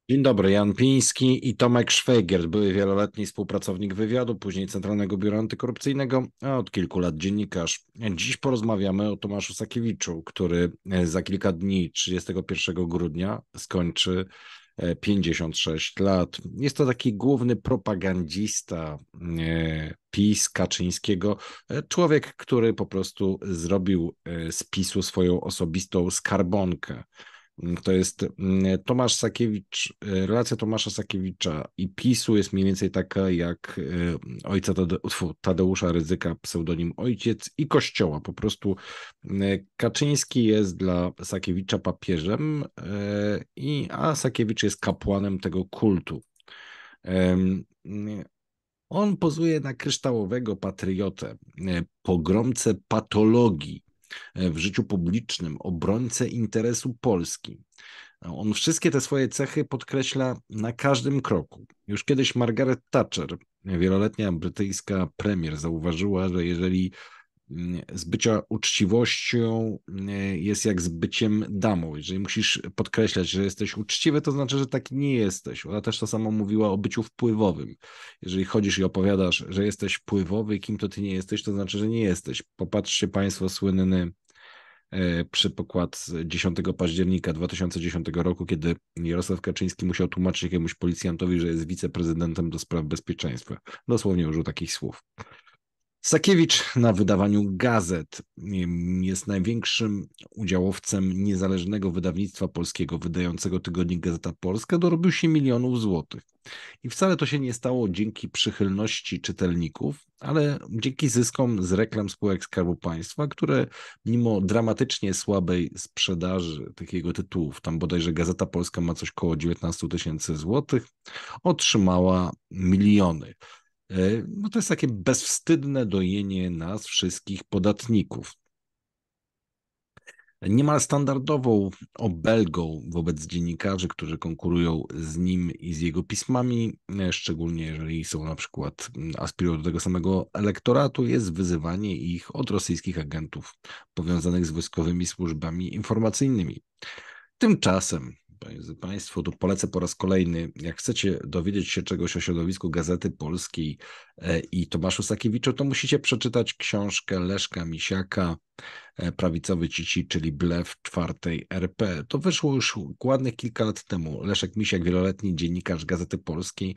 Dzień dobry, Jan Piński i Tomek Szwajgier, były wieloletni współpracownik wywiadu, później Centralnego Biura Antykorupcyjnego, a od kilku lat dziennikarz. Dziś porozmawiamy o Tomaszu Sakiewiczu, który za kilka dni, 31 grudnia, skończy 56 lat. Jest to taki główny propagandista PiS Kaczyńskiego, człowiek, który po prostu zrobił z PiSu swoją osobistą skarbonkę. To jest Tomasz Sakiewicz, relacja Tomasza Sakiewicza i PiSu jest mniej więcej taka jak ojca Tadeusza Rydzyka, pseudonim Ojciec i Kościoła. Po prostu Kaczyński jest dla Sakiewicza papieżem, a Sakiewicz jest kapłanem tego kultu. On pozuje na kryształowego patriotę, pogromcę patologii w życiu publicznym, obrońcę interesu Polski. On wszystkie te swoje cechy podkreśla na każdym kroku. Już kiedyś Margaret Thatcher, wieloletnia brytyjska premier, zauważyła, że jeżeli z bycia uczciwością jest jak z byciem damą. Jeżeli musisz podkreślać, że jesteś uczciwy, to znaczy, że taki nie jesteś. Ona też to samo mówiła o byciu wpływowym. Jeżeli chodzisz i opowiadasz, że jesteś wpływowy i kim to ty nie jesteś, to znaczy, że nie jesteś. Popatrzcie Państwo słynny przykład z 10 października 2010 roku, kiedy Jarosław Kaczyński musiał tłumaczyć jakiemuś policjantowi, że jest wiceprezydentem do spraw bezpieczeństwa. Dosłownie użył takich słów. Sakiewicz na wydawaniu gazet jest największym udziałowcem niezależnego wydawnictwa polskiego, wydającego tygodnik Gazeta Polska, dorobił się milionów złotych. I wcale to się nie stało dzięki przychylności czytelników, ale dzięki zyskom z reklam spółek Skarbu Państwa, które mimo dramatycznie słabej sprzedaży tych jego tytułów, tam bodajże Gazeta Polska ma coś koło 19 tysięcy złotych, otrzymała miliony. No to jest takie bezwstydne dojenie nas wszystkich podatników. Niemal standardową obelgą wobec dziennikarzy, którzy konkurują z nim i z jego pismami, szczególnie jeżeli są na przykład aspirują do tego samego elektoratu, jest wyzywanie ich od rosyjskich agentów powiązanych z wojskowymi służbami informacyjnymi. Tymczasem, drodzy Państwo, tu polecę po raz kolejny, jak chcecie dowiedzieć się czegoś o środowisku Gazety Polskiej i Tomaszu Sakiewiczu, to musicie przeczytać książkę Leszka Misiaka, Prawicowy Cici, czyli Blef czwartej RP. To wyszło już ładnych kilka lat temu. Leszek Misiak, wieloletni dziennikarz Gazety Polskiej,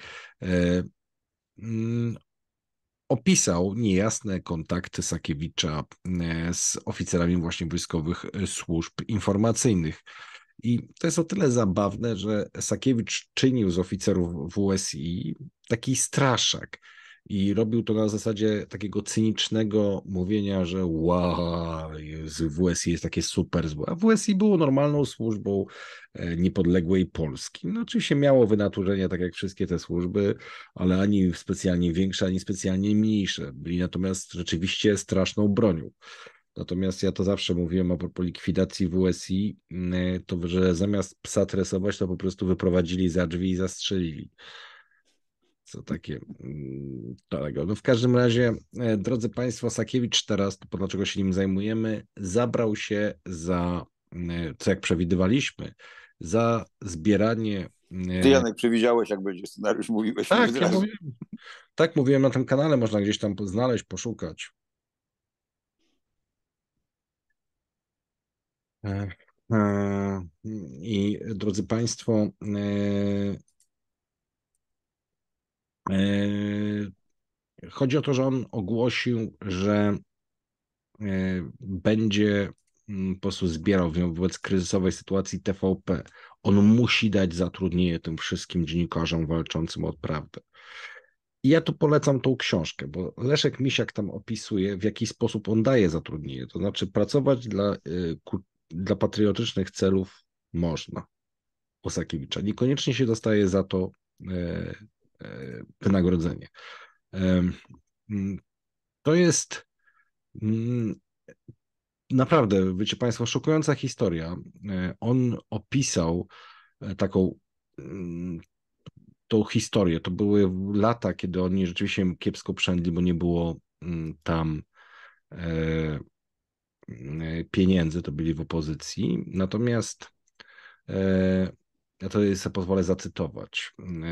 mm, opisał niejasne kontakty Sakiewicza z oficerami właśnie wojskowych służb informacyjnych. I to jest o tyle zabawne, że Sakiewicz czynił z oficerów WSI taki straszak i robił to na zasadzie takiego cynicznego mówienia, że wow, WSI jest takie super złe. A WSI było normalną służbą niepodległej Polski. No oczywiście miało wynaturzenia, tak jak wszystkie te służby, ale ani specjalnie większe, ani specjalnie mniejsze. Byli natomiast rzeczywiście straszną bronią. Natomiast ja to zawsze mówiłem a propos likwidacji WSI, to że zamiast psa tresować, to po prostu wyprowadzili za drzwi i zastrzelili. Co takie tego. No w każdym razie, drodzy Państwo, Sakiewicz teraz, to dlaczego się nim zajmujemy, zabrał się za, co jak przewidywaliśmy, za zbieranie. Ty, Janek, przewidziałeś, jak będzie scenariusz, mówiłeś mi od Tak, ja razu. mówiłem. Tak mówiłem na tym kanale, można gdzieś tam znaleźć, poszukać. E, I drodzy Państwo, chodzi o to, że on ogłosił, że będzie po prostu zbierał wobec kryzysowej sytuacji TVP. On musi dać zatrudnienie tym wszystkim dziennikarzom walczącym o prawdę. I ja tu polecam tą książkę, bo Leszek Misiak tam opisuje, w jaki sposób on daje zatrudnienie. To znaczy pracować dla patriotycznych celów można u Sakiewicza. Niekoniecznie się dostaje za to e, wynagrodzenie. Mm, To jest naprawdę, wiecie Państwo, szokująca historia. On opisał taką mm, tą historię. To były lata, kiedy oni rzeczywiście kiepsko przędli, bo nie było tam e, pieniędzy, to byli w opozycji. Natomiast Ja to sobie pozwolę zacytować.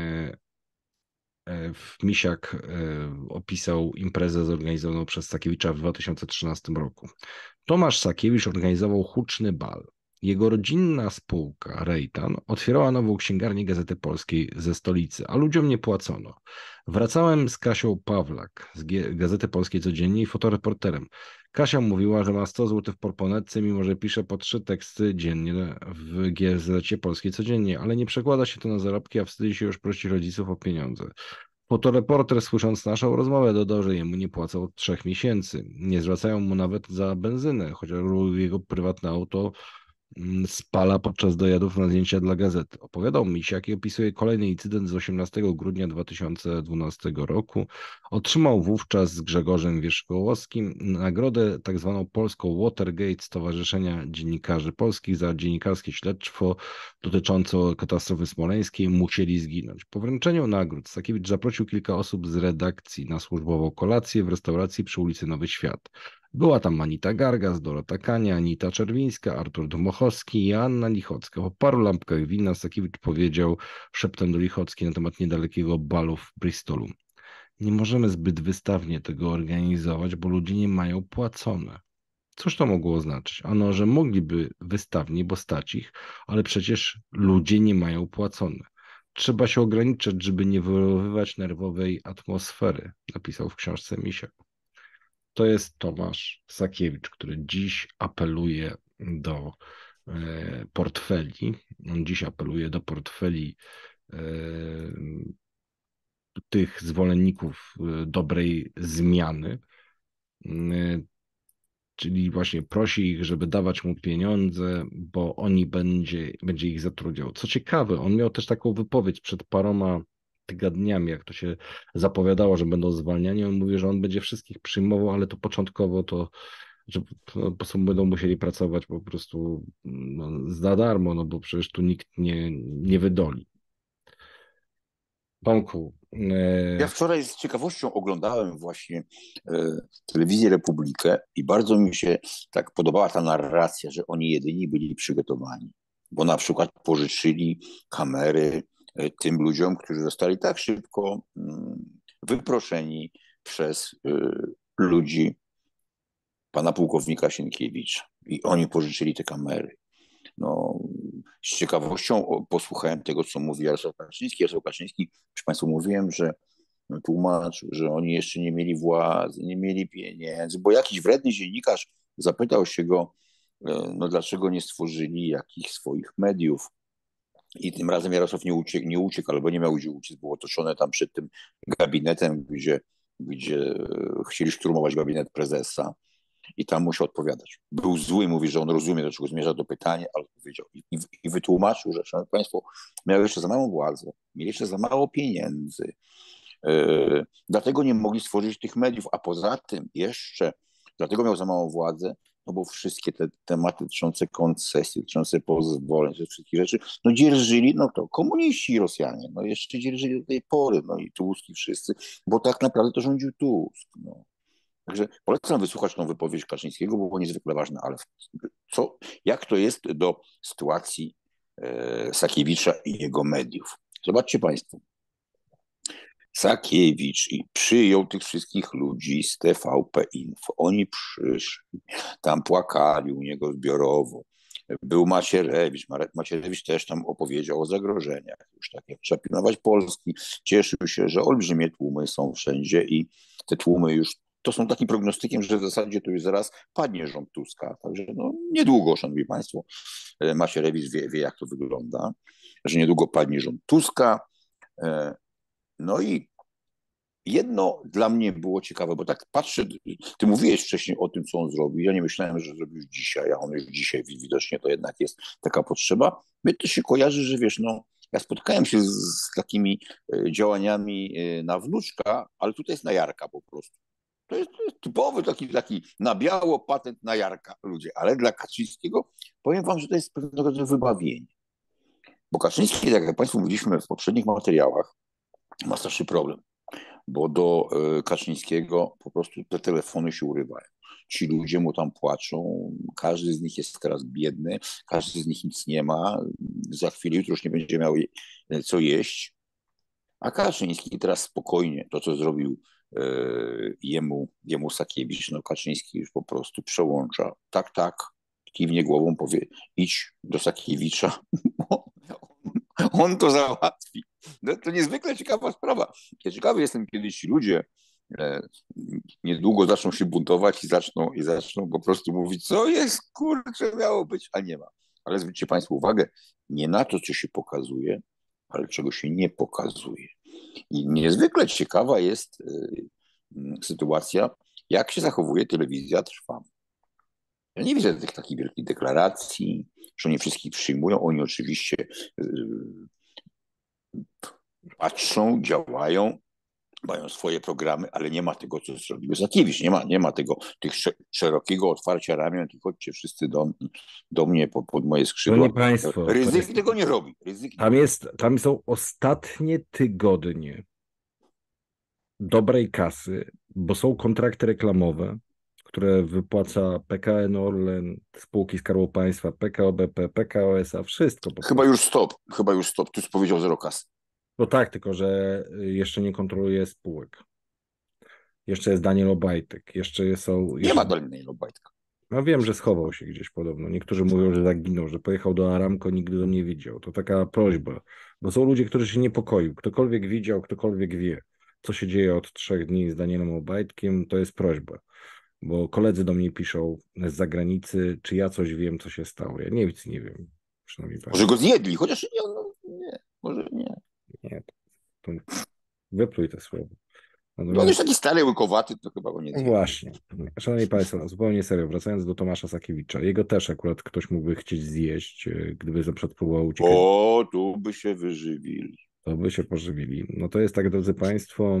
Misiak opisał imprezę zorganizowaną przez Sakiewicza w 2013 roku. Tomasz Sakiewicz organizował huczny bal. Jego rodzinna spółka Rejtan otwierała nową księgarnię Gazety Polskiej ze stolicy, a ludziom nie płacono. Wracałem z Kasią Pawlak z Gazety Polskiej Codziennie i fotoreporterem. Kasia mówiła, że ma 100 zł w portmonetce, mimo że pisze po 3 teksty dziennie w Gazecie Polskiej Codziennie, ale nie przekłada się to na zarobki, a wstydzi się już prosić rodziców o pieniądze. Fotoreporter, słysząc naszą rozmowę, dodał, że jemu nie płacą od 3 miesięcy. Nie zwracają mu nawet za benzynę, chociaż jego prywatne auto spala podczas dojazdów na zdjęcia dla gazety. Opowiadał Misiak i opisuje kolejny incydent z 18 grudnia 2012 roku. Otrzymał wówczas z Grzegorzem Wierzchołowskim nagrodę tak zwaną polską Watergate Stowarzyszenia Dziennikarzy Polskich za dziennikarskie śledztwo dotyczące katastrofy smoleńskiej. Musieli zginąć. Po wręczeniu nagród Sakiewicz zaprosił kilka osób z redakcji na służbową kolację w restauracji przy ulicy Nowy Świat. Była tam Anita Gargas, Dorota Kania, Anita Czerwińska, Artur Dmochowski i Anna Lichocka. Po paru lampkach wina Sakiewicz powiedział szeptem do Lichockiej na temat niedalekiego balu w Bristolu. Nie możemy zbyt wystawnie tego organizować, bo ludzie nie mają płacone. Cóż to mogło oznaczać? Ano, że mogliby wystawnie, bo stać ich, ale przecież ludzie nie mają płacone. Trzeba się ograniczać, żeby nie wywoływać nerwowej atmosfery, napisał w książce Misiak. To jest Tomasz Sakiewicz, który dziś apeluje do portfeli. On dziś apeluje do portfeli tych zwolenników dobrej zmiany, czyli właśnie prosi ich, żeby dawać mu pieniądze, bo oni będzie ich zatrudniał. Co ciekawe, on miał też taką wypowiedź przed paroma tygodniami, jak to się zapowiadało, że będą zwalniani. On mówi, że on będzie wszystkich przyjmował, ale to początkowo to, że po prostu będą musieli pracować po prostu za darmo, no bo przecież tu nikt nie wydoli. Tomku. Ja wczoraj z ciekawością oglądałem właśnie telewizję Republikę i bardzo mi się tak podobała ta narracja, że oni jedyni byli przygotowani, bo na przykład pożyczyli kamery tym ludziom, którzy zostali tak szybko wyproszeni przez ludzi pana pułkownika Sienkiewicza i oni pożyczyli te kamery. No, z ciekawością posłuchałem tego, co mówi Jarosław Kaczyński. Jarosław Kaczyński, proszę Państwa, mówiłem, że tłumaczył, że oni jeszcze nie mieli władzy, nie mieli pieniędzy, bo jakiś wredny dziennikarz zapytał się go, no dlaczego nie stworzyli jakichś swoich mediów. I tym razem Jarosław nie uciekł albo nie miał gdzie uciec. Było otoczone tam przed tym gabinetem, gdzie chcieli szturmować gabinet prezesa. I tam musiał odpowiadać. Był zły, mówi, że on rozumie, do czego zmierza to pytanie, ale powiedział i wytłumaczył, że szanowni Państwo, miał jeszcze za małą władzę, mieli jeszcze za mało pieniędzy, dlatego nie mogli stworzyć tych mediów, a poza tym jeszcze, dlatego miał za małą władzę, no bo wszystkie te tematy dotyczące koncesji, dotyczące pozwoleń, te wszystkich rzeczy, no dzierżyli, no to komuniści i Rosjanie, no jeszcze dzierżyli do tej pory, no i Tusk i wszyscy, bo tak naprawdę to rządził Tusk, no. Także polecam wysłuchać tą wypowiedź Kaczyńskiego, bo niezwykle ważna, ale jak to jest do sytuacji Sakiewicza i jego mediów? Zobaczcie Państwo. Sakiewicz przyjął tych wszystkich ludzi z TVP Info. Oni przyszli, tam płakali u niego zbiorowo. Był Macierewicz. Macierewicz też tam opowiedział o zagrożeniach. Już tak jak trzeba pilnować Polski. Cieszył się, że olbrzymie tłumy są wszędzie i te tłumy już to są takim prognostykiem, że w zasadzie to już zaraz padnie rząd Tuska. Także no, niedługo, szanowni Państwo, Macierewicz wie, jak to wygląda, że niedługo padnie rząd Tuska. No i jedno dla mnie było ciekawe, bo tak patrzę, ty mówiłeś wcześniej o tym, co on zrobił. Ja nie myślałem, że zrobił już dzisiaj, a on już dzisiaj widocznie to jednak jest taka potrzeba. Mnie to się kojarzy, że wiesz, no ja spotkałem się z takimi działaniami na wnuczka, ale tutaj jest na Jarka po prostu. To jest typowy taki na biało patent na Jarka ludzie, ale dla Kaczyńskiego powiem wam, że to jest pewnego rodzaju wybawienie. Bo Kaczyński, tak jak Państwu mówiliśmy w poprzednich materiałach, ma straszny problem, bo do Kaczyńskiego po prostu te telefony się urywają. ci ludzie mu tam płaczą, każdy z nich jest teraz biedny, każdy z nich nic nie ma, za chwilę jutro już nie będzie miał co jeść, a Kaczyński teraz spokojnie, to co zrobił jemu Sakiewicz, no Kaczyński już po prostu przełącza, tak, kiwnie głową, powie, idź do Sakiewicza, on to załatwi. No, to niezwykle ciekawa sprawa. Ja ciekawy jestem, kiedy ci ludzie niedługo zaczną się buntować i zaczną po prostu mówić, co jest, kurczę, miało być, a nie ma. Ale zwróćcie Państwo uwagę, nie na to, co się pokazuje, ale czego się nie pokazuje. I niezwykle ciekawa jest sytuacja, jak się zachowuje telewizja Trwam. Ja nie widzę tych takich wielkich deklaracji, że oni wszystkich przyjmują. Oni oczywiście patrzą, działają, mają swoje programy, ale nie ma tego, co zrobił Sakiewicz. Nie ma tych szerokiego otwarcia ramion, tylko chodźcie wszyscy do mnie pod moje skrzydła. Szanowni Państwo, Rydzyk tego nie robi. Tam są ostatnie tygodnie dobrej kasy, bo są kontrakty reklamowe, które wypłaca PKN Orlen, spółki Skarbu Państwa, PKO BP, PKO SA, wszystko. Chyba już stop. Tu powiedział zero kasy. No tak, tylko że jeszcze nie kontroluje spółek. Jeszcze jest Daniel Obajtek. Nie ma Daniela Obajtka. No wiem, że schował się gdzieś podobno. Niektórzy mówią, że zaginął, że pojechał do Aramco, nigdy go nie widział. To taka prośba, bo są ludzie, którzy się niepokoił. Ktokolwiek widział, ktokolwiek wie, co się dzieje od 3 dni z Danielem Obajtkiem, to jest prośba. Bo koledzy do mnie piszą z zagranicy, czy ja coś wiem, co się stało. Ja nic nie wiem. Przynajmniej może go zjedli, chociaż nie, może nie. Nie, to wypluj te słowo. No on jest taki stary, łykowaty, to chyba go nie zjedli. Właśnie. Szanowni Państwo, zupełnie serio, wracając do Tomasza Sakiewicza, jego też akurat ktoś mógłby chcieć zjeść, gdyby na przykład próbował uciekać. O, tu by się wyżywili. To by się pożywili. No to jest tak, drodzy Państwo,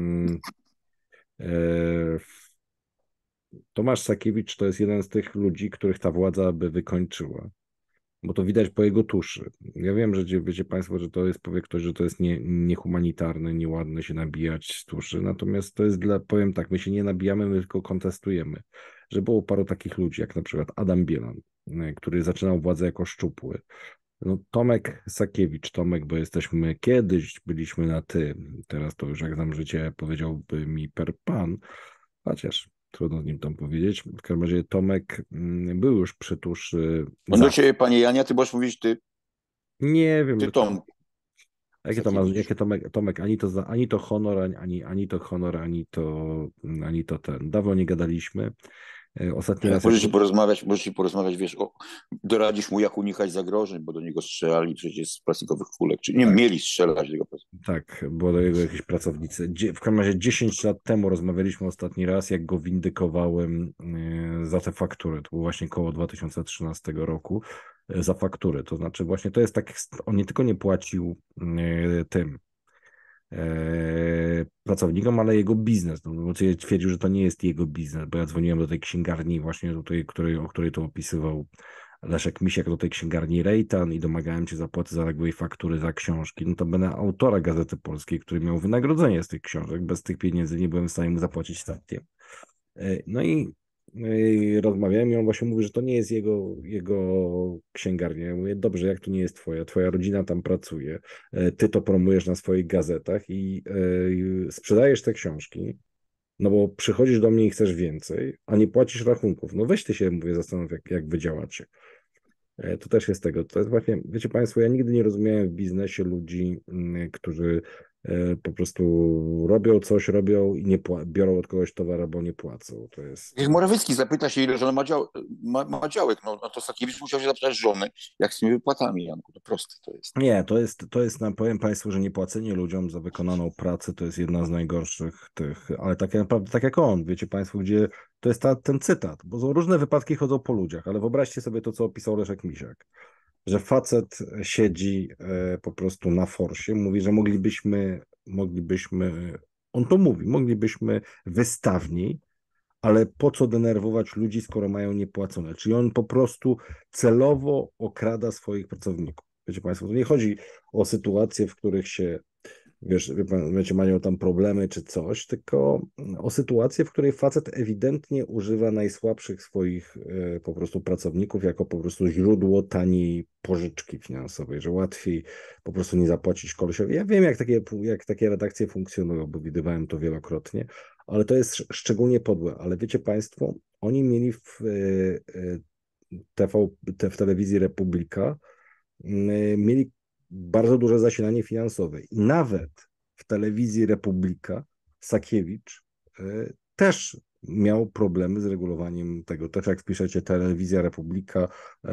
Tomasz Sakiewicz to jest jeden z tych ludzi, których ta władza by wykończyła, bo to widać po jego tuszy. Ja wiem, że wiecie Państwo, że to jest, powie ktoś, że to jest niehumanitarne, nieładne się nabijać z tuszy, natomiast to jest powiem tak, my się nie nabijamy, my tylko kontestujemy, że było paru takich ludzi, jak na przykład Adam Bielan, który zaczynał władzę jako szczupły. No, Tomek Sakiewicz, bo kiedyś byliśmy na ty, teraz to już jak znam życie, powiedziałby mi per pan, chociaż trudno z nim tam powiedzieć. W każdym razie Tomek był już przy tuszy. On do ciebie, panie Jania, ty możesz mówić ty. Nie wiem. Ty Tomku. Jakie Tomek, ani to honor, ani to honor, ani to ten. Dawno nie gadaliśmy. Ostatni raz. Możecie porozmawiać, wiesz, doradzisz mu, jak unikać zagrożeń, bo do niego strzelali przecież z plastikowych kulek, czy nie mieli strzelać do jego pracownicy. Tak, bo do jego jakieś pracownicy. W każdym razie 10 lat temu rozmawialiśmy ostatni raz, jak go windykowałem za te faktury. To było właśnie koło 2013 roku za faktury. To znaczy właśnie to jest tak, on nie tylko nie płacił tym pracownikom, ale jego biznes. No, twierdził, że to nie jest jego biznes, bo ja dzwoniłem do tej księgarni właśnie o której to opisywał Leszek Misiak, do tej księgarni Rejtan i domagałem się zapłaty zaległej faktury za książki. No to będę autora Gazety Polskiej, który miał wynagrodzenie z tych książek. Bez tych pieniędzy nie byłem w stanie mu zapłacić statkiem. No i rozmawiałem i on właśnie mówi, że to nie jest jego księgarnia. Ja mówię, dobrze, jak to nie jest twoja rodzina tam pracuje, ty to promujesz na swoich gazetach i sprzedajesz te książki, no bo przychodzisz do mnie i chcesz więcej, a nie płacisz rachunków. No weź ty się, mówię, zastanów, jak wy działacie. To też jest tego. To jest właśnie, wiecie Państwo, ja nigdy nie rozumiałem w biznesie ludzi, którzy po prostu robią i nie biorą od kogoś towar, bo nie płacą. To jest... Jak Morawiecki zapyta się, ile żona ma działek, no to Sakiewicz musiał się zapytać żony, jak z tymi wypłatami, Janku, to proste to jest. Nie, to jest, powiem Państwu, że niepłacenie ludziom za wykonaną pracę to jest jedna z najgorszych tych, ale tak naprawdę, tak jak on, wiecie Państwo, gdzie to jest ten cytat, bo są różne wypadki chodzą po ludziach, ale wyobraźcie sobie to, co opisał Leszek Misiak, że facet siedzi po prostu na forsie, mówi, że moglibyśmy, on to mówi, moglibyśmy wystawniej, ale po co denerwować ludzi, skoro mają niepłacone? Czyli on po prostu celowo okrada swoich pracowników. Wiecie Państwo, to nie chodzi o sytuacje, w których się wiesz, wiecie, mają tam problemy czy coś, tylko o sytuację, w której facet ewidentnie używa najsłabszych swoich po prostu pracowników jako po prostu źródło taniej pożyczki finansowej, że łatwiej po prostu nie zapłacić kolesiowi. Ja wiem, jak takie redakcje funkcjonują, bo widywałem to wielokrotnie, ale to jest szczególnie podłe. Ale wiecie Państwo, oni mieli w telewizji Republika, mieli bardzo duże zasilanie finansowe. I nawet w telewizji Republika Sakiewicz też miał problemy z regulowaniem tego. Też jak wpiszecie telewizja Republika,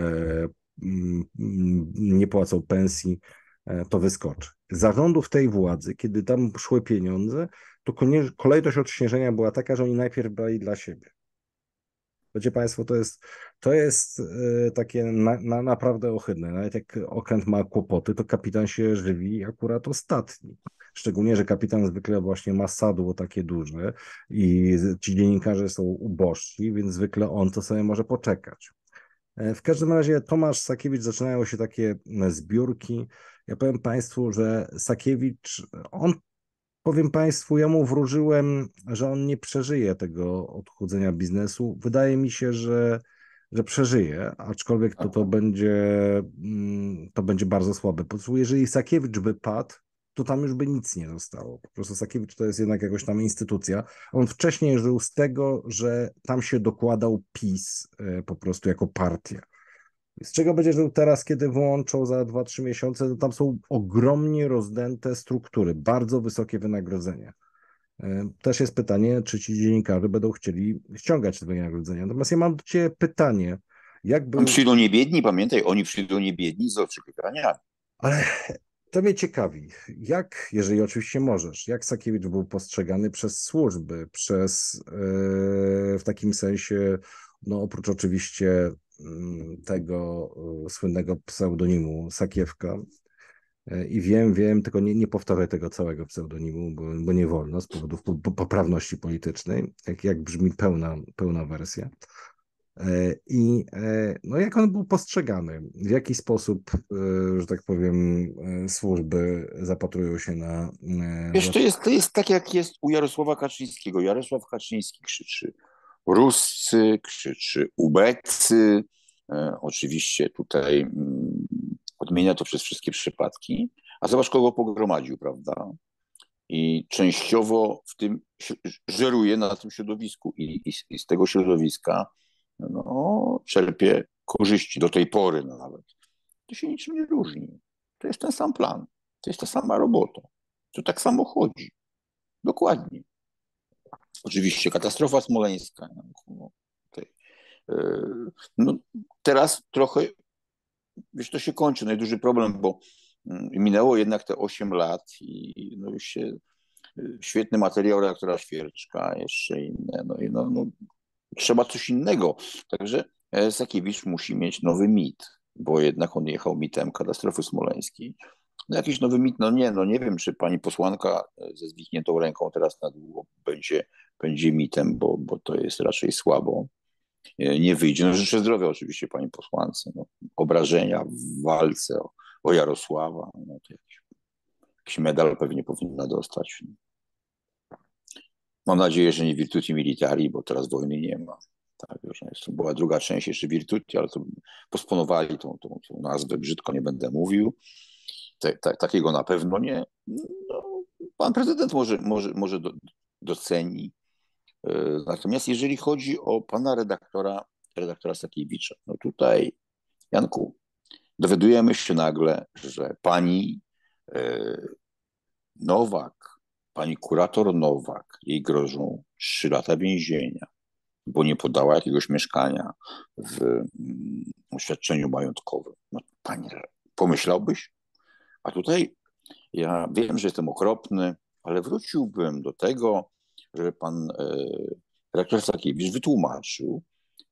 nie płacą pensji, to wyskoczy. Zarządów tej władzy, kiedy tam szły pieniądze, to kolejność odśnieżenia była taka, że oni najpierw brali dla siebie. Wiecie Państwo, to jest takie naprawdę ohydne. Nawet jak okręt ma kłopoty, to kapitan się żywi akurat ostatni. Szczególnie, że kapitan zwykle właśnie ma sadło takie duże i ci dziennikarze są ubożsi, więc zwykle on to sobie może poczekać. W każdym razie Tomasz Sakiewicz, zaczynają się takie zbiórki. Ja powiem Państwu, że Sakiewicz, powiem Państwu, ja mu wróżyłem, że on nie przeżyje tego odchudzenia biznesu. Wydaje mi się, że przeżyje, aczkolwiek to będzie bardzo słabe. Po prostu jeżeli Sakiewicz by padł, to tam już by nic nie zostało. Po prostu Sakiewicz to jest jednak jakaś tam instytucja. On wcześniej żył z tego, że tam się dokładał PiS po prostu jako partia. Z czego będzie żył teraz, kiedy wyłączą za 2-3 miesiące? To tam są ogromnie rozdęte struktury, bardzo wysokie wynagrodzenia. Też jest pytanie, czy ci dziennikarze będą chcieli ściągać te wynagrodzenia. Natomiast ja mam do Ciebie pytanie, Oni przyjdą nie biedni, pamiętaj, oni przyjdą nie biedni z oczekiwaniami. Ale to mnie ciekawi, jeżeli oczywiście możesz, jak Sakiewicz był postrzegany przez służby, w takim sensie, no oprócz oczywiście tego słynnego pseudonimu Sakiewka. I wiem, tylko nie powtarzaj tego całego pseudonimu, bo nie wolno z powodów poprawności politycznej, jak brzmi pełna wersja. No jak on był postrzegany? W jaki sposób, że tak powiem, służby zapatrują się na... Wiesz, to jest tak, jak jest u Jarosława Kaczyńskiego. Jarosław Kaczyński krzyczy Ruscy, krzyczy ubecy. Oczywiście tutaj odmienia to przez wszystkie przypadki. A zobacz, kogo pogromadził, prawda? I częściowo w tym żeruje na tym środowisku i z tego środowiska czerpie korzyści do tej pory nawet. To się niczym nie różni. To jest ten sam plan. To jest ta sama robota. To tak samo chodzi. Dokładnie. Oczywiście katastrofa smoleńska. No, teraz trochę, wiesz, to się kończy. Najduży problem, bo minęło jednak te 8 lat i już się świetny materiał redaktora Świerczka, jeszcze inne. Trzeba coś innego. Także Sakiewicz musi mieć nowy mit, bo jednak on jechał mitem katastrofy smoleńskiej. Jakiś nowy mit, nie wiem, czy pani posłanka ze zwichniętą ręką teraz na długo będzie mitem, bo to jest raczej słabo. Nie wyjdzie. Życzę zdrowia oczywiście pani posłance. Obrażenia w walce o Jarosława. To jakiś medal pewnie powinna dostać. Mam nadzieję, że nie Virtuti Militari, bo teraz wojny nie ma. Tak, to była druga część jeszcze Virtuti, ale to posponowali tą nazwę, brzydko nie będę mówił. Takiego na pewno nie. Pan prezydent może doceni. Natomiast jeżeli chodzi o pana redaktora Sakiewicza, tutaj, Janku, dowiadujemy się nagle, że pani Nowak, pani kurator Nowak, jej grożą 3 lata więzienia, bo nie podała jakiegoś mieszkania w oświadczeniu majątkowym. Panie, pomyślałbyś? A tutaj ja wiem, że jestem okropny, ale wróciłbym do tego, że pan redaktor Sakiewicz wytłumaczył,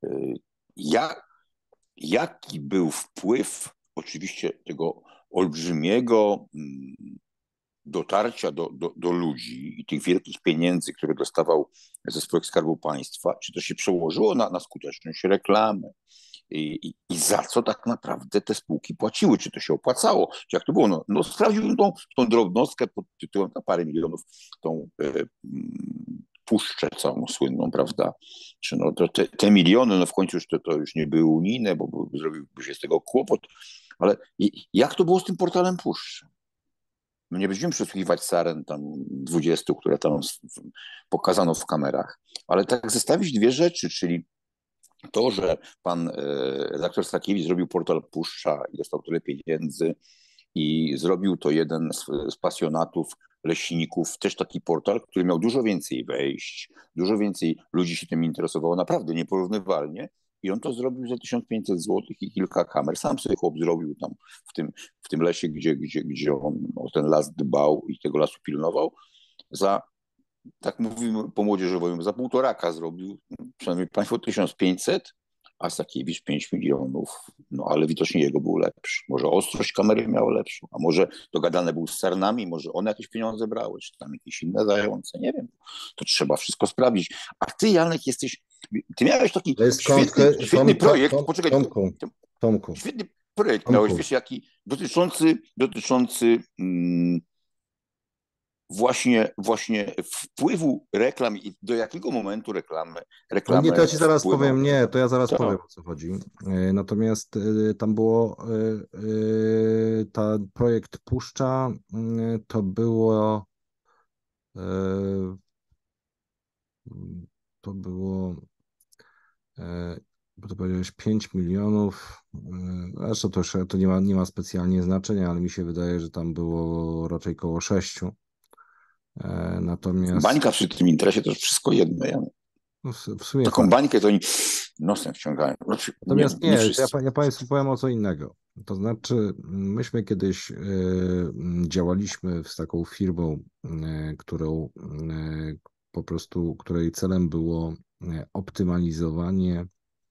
jaki był wpływ oczywiście tego olbrzymiego dotarcia do ludzi i tych wielkich pieniędzy, które dostawał ze spółek Skarbu Państwa, czy to się przełożyło na skuteczność reklamy, I za co tak naprawdę te spółki płaciły? Czy to się opłacało? Czy jak to było? No sprawdziłbym tą drobnostkę pod tytułem na parę milionów, tą puszczę całą słynną, prawda? Czy no to te miliony, no w końcu już to już nie były unijne, bo zrobiłby się z tego kłopot, ale jak to było z tym portalem puszczy? No nie będziemy przesłuchiwać saren tam 20, które tam pokazano w kamerach, ale tak zestawić dwie rzeczy, czyli to, że pan redaktor Stakiewicz zrobił portal Puszcza i dostał tyle pieniędzy i zrobił to jeden z pasjonatów leśników, też taki portal, który miał dużo więcej wejść, dużo więcej ludzi się tym interesowało, naprawdę nieporównywalnie. I on to zrobił za 1500 zł i kilka kamer. Sam sobie chłop zrobił tam w tym lesie, gdzie on o ten las dbał i tego lasu pilnował. Za, tak mówimy po młodzieżowemu, za półtoraka zrobił, przynajmniej państwo 1500, a Stakiewicz 5 milionów. No ale widocznie jego był lepszy. Może ostrość kamery miała lepszą, a może dogadane był z sarnami, może one jakieś pieniądze brały, czy tam jakieś inne zające, nie wiem. To trzeba wszystko sprawdzić. A ty, Janek, ty miałeś taki To jest świetny projekt, poczekaj, Tomku, świetny projekt miałeś, wiesz, jaki, dotyczący właśnie wpływu reklam i do jakiego momentu reklamy nie, to ja ci zaraz wpłyną. powiem, nie, to ja zaraz To. powiem, o co chodzi. Natomiast tam było, ta projekt Puszcza, to było, bo to powiedziałeś 5 milionów, zresztą to nie ma specjalnie znaczenia, ale mi się wydaje, że tam było raczej koło 6. Natomiast... Bańka przy tym interesie to już wszystko jedno, Janek. No w sumie taką tak. bańkę to oni nosem wciągają. Natomiast nie ja Państwu powiem o co innego. To znaczy, myśmy kiedyś działaliśmy z taką firmą, której celem było optymalizowanie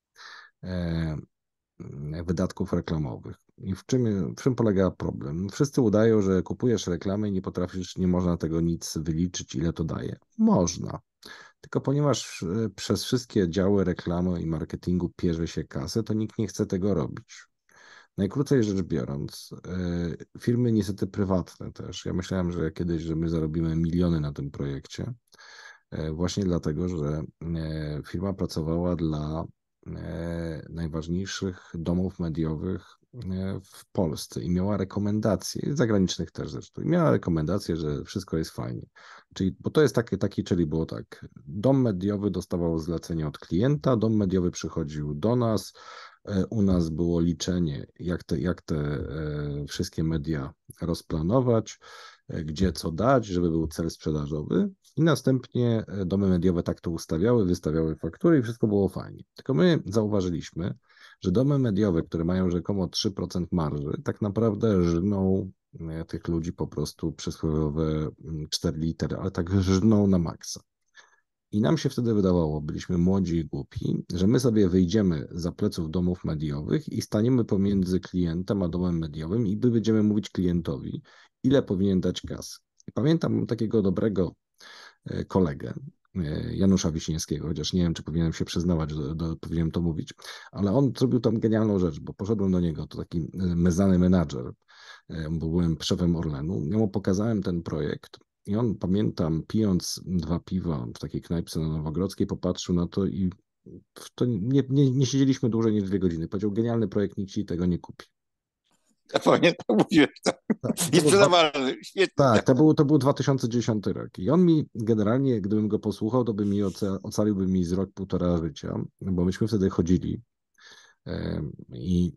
wydatków reklamowych. I w czym polega problem? Wszyscy udają, że kupujesz reklamę i nie można tego nic wyliczyć, ile to daje. Można. Tylko ponieważ przez wszystkie działy reklamy i marketingu pierze się kasę, to nikt nie chce tego robić. Najkrócej rzecz biorąc, firmy niestety prywatne też. Ja myślałem, że kiedyś, że my zarobimy miliony na tym projekcie, właśnie dlatego, że firma pracowała dla najważniejszych domów mediowych w Polsce i miała rekomendacje, zagranicznych też zresztą, i miała rekomendacje, że wszystko jest fajnie. Bo to jest czyli było tak, dom mediowy dostawał zlecenie od klienta, dom mediowy przychodził do nas, u nas było liczenie, jak te wszystkie media rozplanować, gdzie co dać, żeby był cel sprzedażowy i następnie domy mediowe tak to ustawiały, wystawiały faktury i wszystko było fajnie. Tylko my zauważyliśmy, że domy mediowe, które mają rzekomo 3% marży, tak naprawdę żną tych ludzi po prostu przysłowiowe 4 litery, ale tak żną na maksa. I nam się wtedy wydawało, byliśmy młodzi i głupi, że my sobie wyjdziemy za pleców domów mediowych i staniemy pomiędzy klientem a domem mediowym i będziemy mówić klientowi, ile powinien dać kasy. I pamiętam takiego dobrego kolegę, Janusza Wiśniewskiego, chociaż nie wiem, czy powinienem się przyznawać, powinienem to mówić, ale on zrobił tam genialną rzecz, bo poszedłem do niego, to taki znany menadżer, bo byłem szefem Orlenu, ja mu pokazałem ten projekt i on, pamiętam, pijąc 2 piwa w takiej knajpce na Nowogrodzkiej, popatrzył na to i to nie siedzieliśmy dłużej niż 2 godziny. Powiedział, genialny projekt, nikt ci tego nie kupi. Ja pamiętam, mówiłeś tak. Niesprzedawalny, świetnie. Tak, to był 2010 rok. I on mi generalnie, gdybym go posłuchał, to ocaliłby mi z rok, 1,5 życia, bo myśmy wtedy chodzili i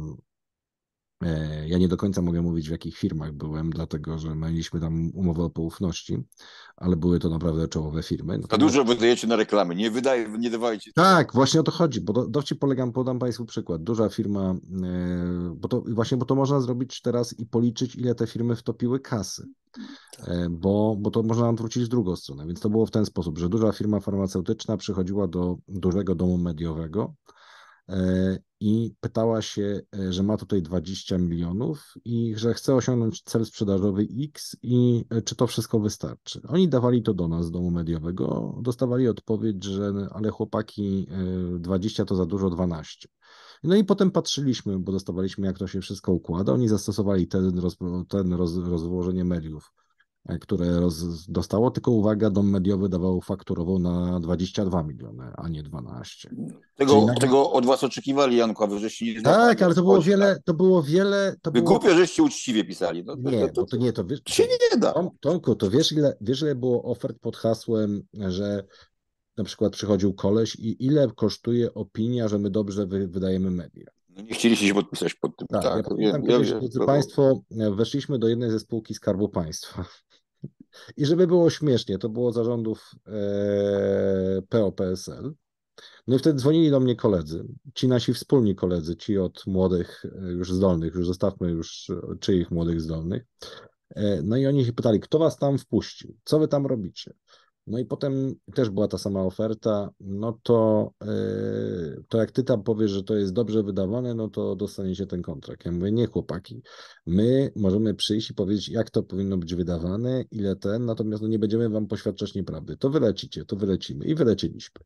ja nie do końca mogę mówić, w jakich firmach byłem, dlatego że mieliśmy tam umowę o poufności, ale były to naprawdę czołowe firmy. To dużo wydajecie na reklamy, nie dawajcie. Tak, właśnie o to chodzi, bo dowcip podam Państwu przykład. Duża firma, bo to można zrobić teraz i policzyć, ile te firmy wtopiły kasy, bo to można odwrócić w drugą stronę. Więc to było w ten sposób, że duża firma farmaceutyczna przychodziła do dużego domu mediowego i pytała się, że ma tutaj 20 milionów i że chce osiągnąć cel sprzedażowy X i czy to wszystko wystarczy. Oni dawali to do nas, z domu mediowego, dostawali odpowiedź, że ale chłopaki 20 to za dużo, 12. No i potem patrzyliśmy, bo dostawaliśmy, jak to się wszystko układa. Oni zastosowali rozłożenie mediów, które dostało, tylko uwaga, dom mediowy dawał fakturową na 22 miliony, a nie 12. Tego od was oczekiwali, Janku, a wy żeście nie Tak, ale to było wiele. Wy głupio, żeście uczciwie pisali. Nie, bo to nie, to wiesz, to się nie da. Tomku, to wiesz, ile było ofert pod hasłem, że na przykład przychodził koleś i ile kosztuje opinia, że my dobrze wydajemy media. No nie chcieliście się podpisać pod tym. Tak, ja pamiętam kiedyś, drodzy Państwo, weszliśmy do jednej ze spółki Skarbu Państwa. I żeby było śmiesznie, to było zarządów PO-PSL. No i wtedy dzwonili do mnie koledzy, ci nasi wspólni koledzy, ci od młodych już zdolnych, już zostawmy już czyich młodych zdolnych. No i oni się pytali, kto was tam wpuścił, co wy tam robicie? No i potem też była ta sama oferta, no to jak ty tam powiesz, że to jest dobrze wydawane, no to dostaniecie ten kontrakt. Ja mówię, nie chłopaki, my możemy przyjść i powiedzieć, jak to powinno być wydawane, ile natomiast no nie będziemy wam poświadczać nieprawdy. To wylecicie, to wylecimy i wyleciliśmy.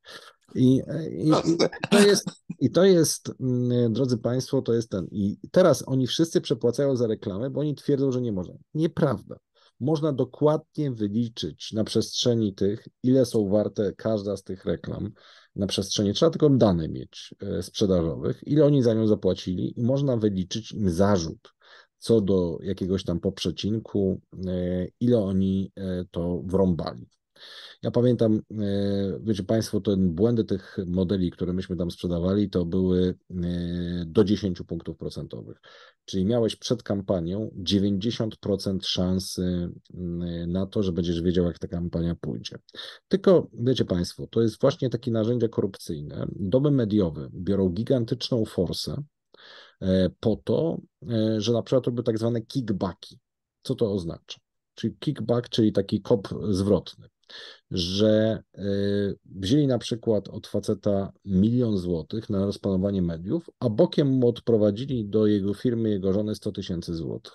I to jest, drodzy Państwo, to jest ten. I teraz oni wszyscy przepłacają za reklamę, bo oni twierdzą, że nie można. Nieprawda. Można dokładnie wyliczyć na przestrzeni tych, ile są warte każda z tych reklam na przestrzeni, trzeba tylko dane mieć sprzedażowych, ile oni za nią zapłacili i można wyliczyć im zarzut co do jakiegoś tam poprzecinku, ile oni to wrąbali. Ja pamiętam, wiecie Państwo, błędy tych modeli, które myśmy tam sprzedawali, to były do 10 punktów procentowych. Czyli miałeś przed kampanią 90% szansy na to, że będziesz wiedział, jak ta kampania pójdzie. Tylko, wiecie Państwo, to jest właśnie takie narzędzia korupcyjne. Domy mediowe biorą gigantyczną forsę po to, że na przykład robią tak zwane kickbacki. Co to oznacza? Czyli kickback, czyli taki kop zwrotny, że wzięli na przykład od faceta 1 000 000 złotych na rozplanowanie mediów, a bokiem mu odprowadzili do jego firmy, jego żony 100 000 złotych.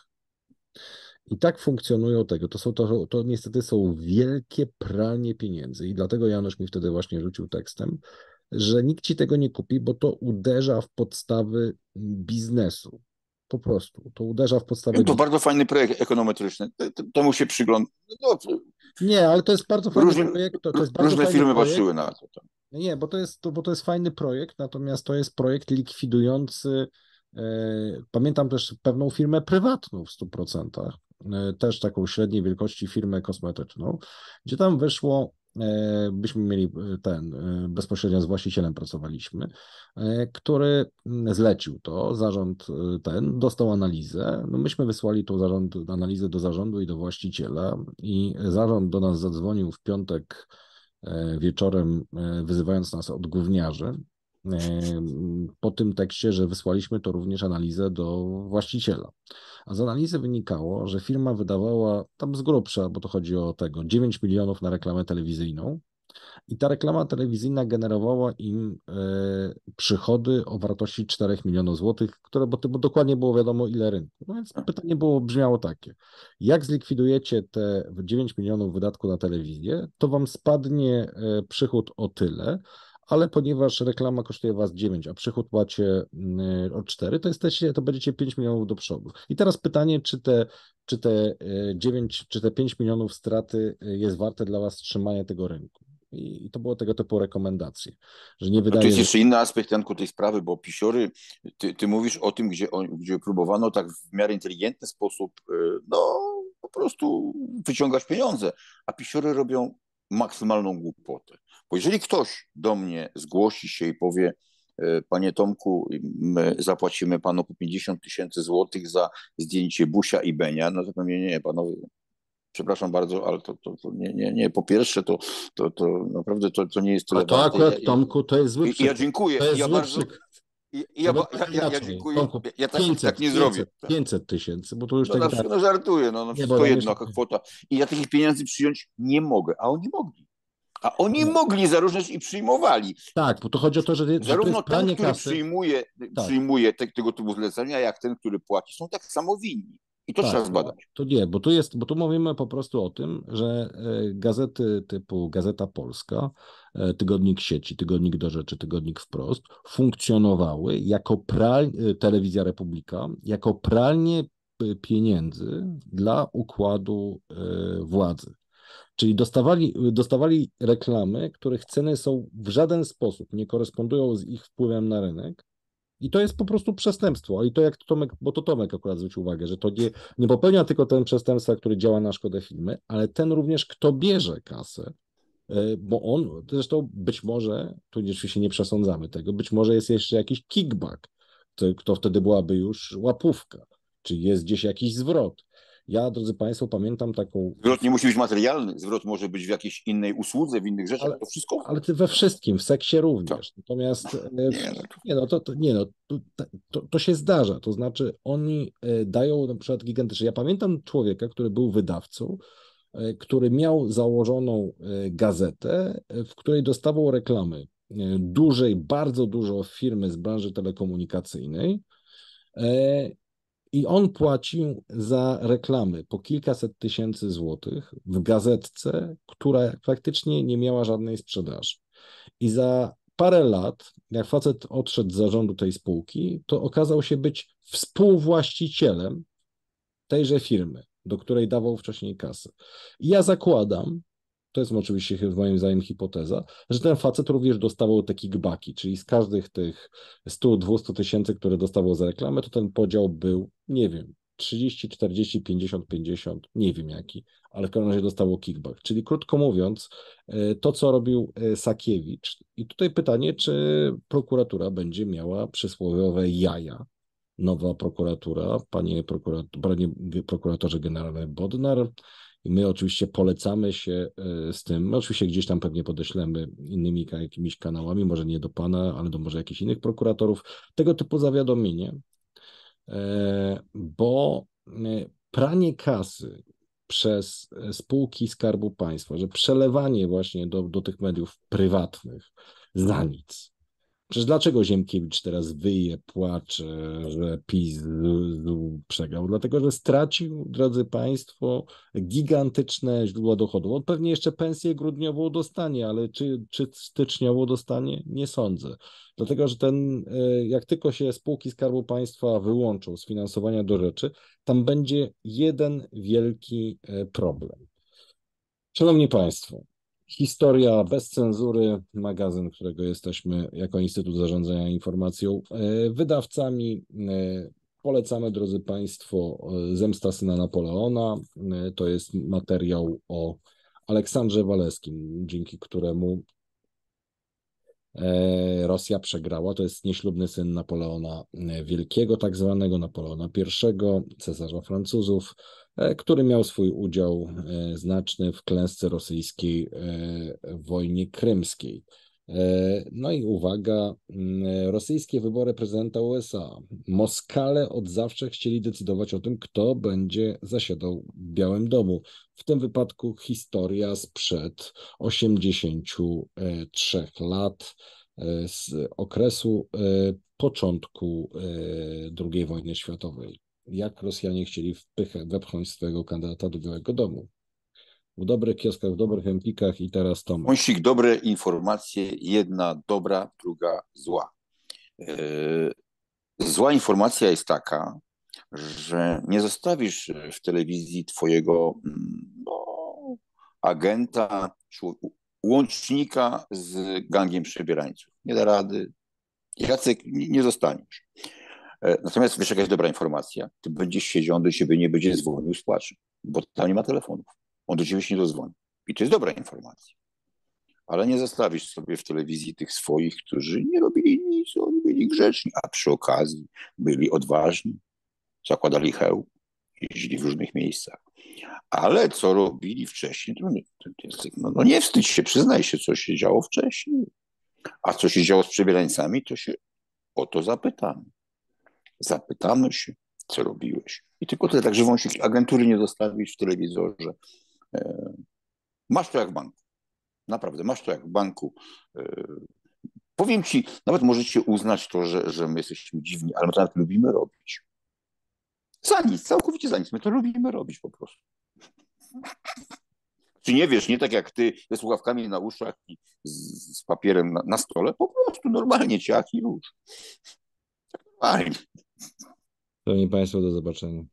I tak funkcjonują tego. To niestety są wielkie pranie pieniędzy i dlatego Janusz mi wtedy właśnie rzucił tekstem, że nikt ci tego nie kupi, bo to uderza w podstawy biznesu. Po prostu. To uderza w podstawy. To bardzo fajny projekt ekonometryczny. Temu się przygląda. No, nie, ale to jest bardzo fajny projekt. Różne firmy patrzyły na to. Nie, bo to jest fajny projekt, natomiast to jest projekt likwidujący. Pamiętam też pewną firmę prywatną w 100%, też taką średniej wielkości firmę kosmetyczną, gdzie tam wyszło, byśmy mieli bezpośrednio z właścicielem pracowaliśmy, który zlecił to, zarząd dostał analizę, no myśmy wysłali tą analizę do zarządu i do właściciela i zarząd do nas zadzwonił w piątek wieczorem, wyzywając nas od gówniarzy, po tym tekście, że wysłaliśmy to również analizę do właściciela. A z analizy wynikało, że firma wydawała tam z grubsza, bo to chodzi o 9 milionów na reklamę telewizyjną i ta reklama telewizyjna generowała im przychody o wartości 4 milionów złotych, bo dokładnie było wiadomo ile rynku. No więc pytanie brzmiało takie, jak zlikwidujecie te 9 milionów wydatku na telewizję, to wam spadnie przychód o tyle, ale ponieważ reklama kosztuje was 9, a przychód macie o 4, to będziecie 5 milionów do przodu. I teraz pytanie, czy te 9, czy te 5 milionów straty jest warte dla was trzymania tego rynku. I to było tego typu rekomendacje, że nie wydaje. To jest jeszcze inny aspekt, Janku, tej sprawy, bo pisiory, ty mówisz o tym, gdzie próbowano tak w miarę inteligentny sposób, po prostu wyciągać pieniądze, a pisiory robią maksymalną głupotę. Bo jeżeli ktoś do mnie zgłosi się i powie, panie Tomku, my zapłacimy panu po 50 000 złotych za zdjęcie Busia i Benia, no to powiem, nie, panowie, przepraszam bardzo, ale to nie. Po pierwsze, to naprawdę to nie jest tyle. A to akurat, Tomku, to jest zły przykład. Ja dziękuję. To jest ja zły bardzo. Ja dziękuję. Tomku, ja tak nie zrobię. 500 000, bo to już żartuję, wszystko jedno, kwota. I ja takich pieniędzy przyjąć nie mogę, a oni mogli. A oni mogli zaróżniać i przyjmowali. Tak, bo to chodzi o to, że zarówno to jest ten, który przyjmuje tego typu zlecenia, jak ten, który płaci, są tak samo winni. I to trzeba Tak, zbadać. to nie, bo tu mówimy po prostu o tym, że gazety typu Gazeta Polska, Tygodnik Sieci, Tygodnik Do Rzeczy, Tygodnik Wprost funkcjonowały jako Telewizja Republika, jako pralnie pieniędzy dla układu władzy. Czyli dostawali reklamy, których ceny są w żaden sposób nie korespondują z ich wpływem na rynek. I to jest po prostu przestępstwo. I to jak Tomek, bo to Tomek akurat zwrócił uwagę, że to nie popełnia tylko ten przestępstwa, który działa na szkodę firmy, ale ten również, kto bierze kasę, bo on, zresztą być może, tu oczywiście nie przesądzamy tego, być może jest jeszcze jakiś kickback, to wtedy byłaby już łapówka, czy jest gdzieś jakiś zwrot. Ja, drodzy Państwo, pamiętam taką. Zwrot nie musi być materialny, zwrot może być w jakiejś innej usłudze, w innych rzeczach, Ale, to wszystko. ale ty we wszystkim, w seksie Co? również. Natomiast Nie, no to... nie, no nie, no, to się zdarza. To znaczy, oni dają na przykład gigantyczne. Ja pamiętam człowieka, który był wydawcą, który miał założoną gazetę, w której dostawał reklamy dużej, bardzo dużo firmy z branży telekomunikacyjnej. I on płacił za reklamy po kilkaset tysięcy złotych w gazetce, która praktycznie nie miała żadnej sprzedaży. I za parę lat, jak facet odszedł z zarządu tej spółki, to okazał się być współwłaścicielem tejże firmy, do której dawał wcześniej kasę. I ja zakładam, to jest oczywiście moim zdaniem hipoteza, że ten facet również dostawał te kickbacki, czyli z każdych tych 100-200 tysięcy, które dostawał za reklamę, to ten podział był, nie wiem, 30, 40, 50, 50, nie wiem jaki, ale w każdym razie dostało kickback. Czyli krótko mówiąc, to co robił Sakiewicz. I tutaj pytanie, czy prokuratura będzie miała przysłowiowe jaja, nowa prokuratura, panie prokuratorze generale Bodnar. I my oczywiście polecamy się z tym. My oczywiście gdzieś tam pewnie podeślemy innymi jakimiś kanałami, może nie do pana, ale do może jakichś innych prokuratorów, tego typu zawiadomienie, bo pranie kasy przez spółki Skarbu Państwa, że przelewanie właśnie do tych mediów prywatnych za nic. Przecież dlaczego Ziemkiewicz teraz wyje, płacze, że PiS przegrał? Dlatego, że stracił, drodzy Państwo, gigantyczne źródła dochodu. On pewnie jeszcze pensję grudniową dostanie, ale czy styczniową dostanie? Nie sądzę. Dlatego, że jak tylko się spółki Skarbu Państwa wyłączą z finansowania do rzeczy, tam będzie jeden wielki problem. Szanowni Państwo, Historia bez cenzury, magazyn, którego jesteśmy jako Instytut Zarządzania Informacją wydawcami. Polecamy, drodzy Państwo, Zemsta syna Napoleona. To jest materiał o Aleksandrze Waleskim, dzięki któremu Rosja przegrała. To jest nieślubny syn Napoleona Wielkiego, tak zwanego Napoleona I, cesarza Francuzów, który miał swój udział znaczny w klęsce rosyjskiej w wojnie krymskiej. No i uwaga, rosyjskie wybory prezydenta USA. Moskale od zawsze chcieli decydować o tym, kto będzie zasiadał w Białym Domu. W tym wypadku historia sprzed 83 lat, z okresu początku II wojny światowej. Jak Rosjanie chcieli wepchnąć swojego kandydata do Białego Domu. W dobrych kioskach, w dobrych empikach i teraz Tomek. Wąsik, dobre informacje, jedna dobra, druga zła. Zła informacja jest taka, że nie zostawisz w telewizji twojego agenta, łącznika z gangiem przebierańców. Nie da rady. Jacek, nie zostaniesz. Natomiast wiesz, jaka jest dobra informacja? Ty będziesz siedział, on do ciebie nie będzie dzwonił z płaczem, bo tam nie ma telefonów. On do ciebie się nie dozwoni. I to jest dobra informacja. Ale nie zostawisz sobie w telewizji tych swoich, którzy nie robili nic, oni byli grzeczni, a przy okazji byli odważni, zakładali hełm, jeździli w różnych miejscach. Ale co robili wcześniej, no nie wstydź się, przyznaj się, co się działo wcześniej. A co się działo z przebierańcami, to się o to zapytamy. Zapytamy się, co robiłeś. I tylko tyle, tak żywą się agentury nie zostawić w telewizorze. Masz to jak w banku. Naprawdę, masz to jak w banku. Powiem ci, nawet możecie uznać to, że my jesteśmy dziwni, ale my to nawet lubimy robić. Za nic, całkowicie za nic. My to lubimy robić po prostu. Czy nie wiesz, nie tak jak ty, ze słuchawkami na uszach i z papierem na stole, po prostu normalnie ciach i już. Tak normalnie. Szanowni Państwo, do zobaczenia.